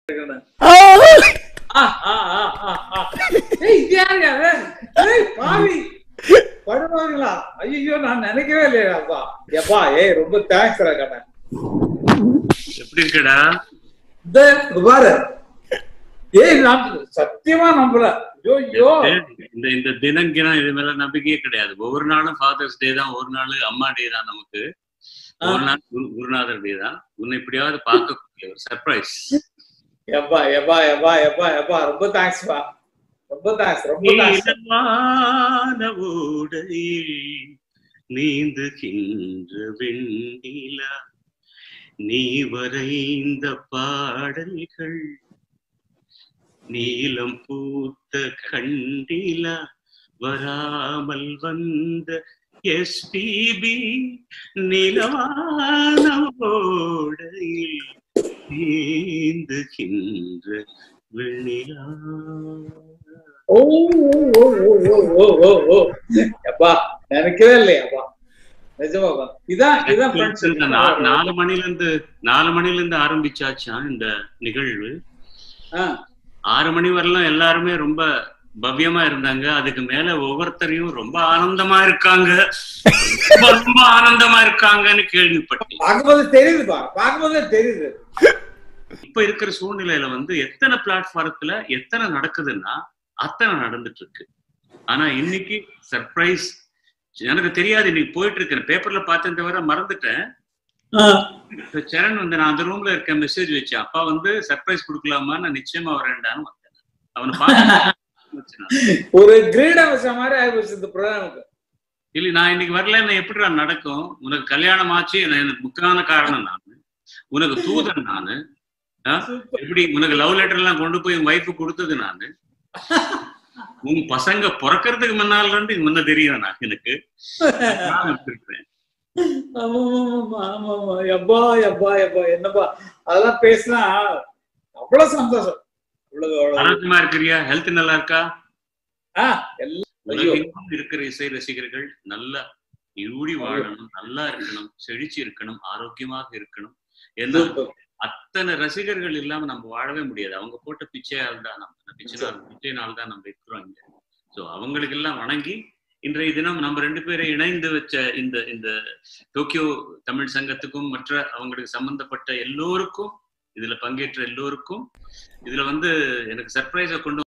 படுவாங்களா? ஐயோ நான் நினைக்கவே இல்லையாப்பா. எப்பா ஏய் ரொம்ப தேங்க்ஸ் கண்ணா. எப்படி இருக்கடா? பாரு ஏய் நான் சத்தியமா நம்பல. இந்த தினங்கினம் இது மேல நம்பிக்கையே கிடையாது. ஒவ்வொரு நாளும் ஃபாதர்ஸ் டே தான், ஒரு நாள் அம்மா டே தான், நமக்கு ஒரு நாள் குருநாதர் டே தான். உன்னை இப்படியாவது பார்க்கக்கூடிய ஒரு சர்ப்ரைஸ். எப்பா எப்பா எப்பா எப்பா எப்பா ரொம்ப தேங்க்ஸ்பா. ரொம்ப தேங்க்ஸ் ரொம்ப தேங்க்ஸ். நீந்துகின்ற வெண்ணிலா நீ வரைந்த பாடல்கள் நீலம் பூத்த கண்டிலா வராமல் வந்த எஸ்பிபி நிலவான ஓடையில் நீந்துகின்ற வெண்ணிலா. நினைக்கவே இல்லையாப்பா. நிஜமாப்பா. இதான் 4 மணில இருந்து ஆரம்பிச்சாச்சா இந்த நிகழ்வு. 6 மணி வரலாம் எல்லாருமே ரொம்ப பவ்யமா இருந்தாங்க. அதுக்கு மேல ஒவ்வொருத்தரையும் ரொம்ப ஆனந்தமா இருக்காங்க, ரொம்ப ஆனந்தமா இருக்காங்கன்னு கேள்விப்பட்டேன். பார்க்கும்போது தெரியுதுப்பா, பார்க்கும்போது தெரியுது. இப்ப இருக்கிற சூழ்நிலையில எத்தனை பிளாட்ஃபாரத்துல எத்தனை நடக்குதுன்னா அத்தனை நடந்துட்டு இருக்கு. ஆனா இன்னைக்கு சர்ப்ரைஸ் எனக்கு தெரியாது. இன்னைக்கு போயிட்டு இருக்கேன், பேப்பர்ல பார்த்தேன் தவிர மறந்துட்டேன். சரண் நான் அந்த ரூம்ல இருக்க மெசேஜ் வச்சேன், அப்பா சர்ப்ரைஸ் கொடுக்கலாமா, நான் நிச்சயமா வரேன்டான்னு வந்தேன். அவனை பார்த்து ஒரு கிரீட வச்ச மாதிரி ஆயிடுச்சு இந்த ப்ரோக்ராமுக்கு. இல்ல நான் இன்னைக்கு வரலன்னு எப்படி நடக்கும்? உனக்கு கல்யாணம் ஆச்சு, எனக்கு முக்கியமான காரணம் நானு, உனக்கு தூதன் நானு. எப்படி உனக்கு லவ் லெட்டர் எல்லாம் கொண்டு போய் உன் வைஃபு கொடுத்தது நானு. உன் பசங்க பிறக்கிறதுக்கு முன்னால இருந்து முன்ன தெரியும் நான் எனக்கு. என்னப்பா அதெல்லாம் பேசினா அவ்வளவு சந்தோஷம். ஆரோக்கியமா இருக்கிறியா? ஹெல்த் நல்லா இருக்கா? இருக்கிற இசை ரசிகர்கள் நல்லா இருடி வாழணும், நல்லா இருக்கணும், செழிச்சு இருக்கணும், ஆரோக்கியமாக இருக்கணும். என்ன அத்தனை ரசிகர்கள் இல்லாம நம்ம வாழவே முடியாது. அவங்க போட்ட பிச்சையால் தான் பிச்சையினால் தான் நம்ம இருக்கிறோம் இங்க. சோ அவங்களுக்கு எல்லாம் வணங்கி இன்றைய தினம் நம்ம 2 பேரை இணைந்து வச்ச இந்த டோக்கியோ தமிழ் சங்கத்துக்கும் மற்ற அவங்களுக்கு சம்பந்தப்பட்ட எல்லோருக்கும், இதுல பங்கேற்ற எல்லோருக்கும், இதுல எனக்கு சர்ப்ரைஸை கொண்டு